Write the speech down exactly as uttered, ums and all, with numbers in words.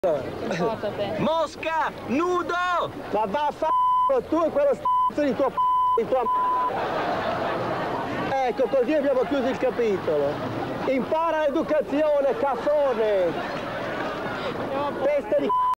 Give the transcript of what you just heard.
importa a te? Mosca! Nudo! Ma va a f***o tu e quello s***o di tua p***o, di tua m***o. Ecco, così abbiamo chiuso il capitolo. Impara l'educazione, caffone! Testa di c***o!